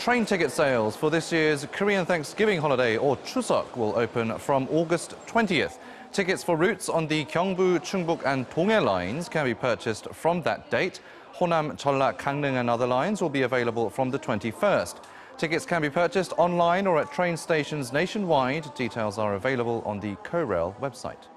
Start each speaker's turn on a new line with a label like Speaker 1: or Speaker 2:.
Speaker 1: Train ticket sales for this year's Korean Thanksgiving holiday, or Chuseok, will open from August 20th. Tickets for routes on the Gyeongbu, Chungbuk and Donghae lines can be purchased from that date. Honam, Jeolla, Gangneung and other lines will be available from the 21st. Tickets can be purchased online or at train stations nationwide. Details are available on the KORail website.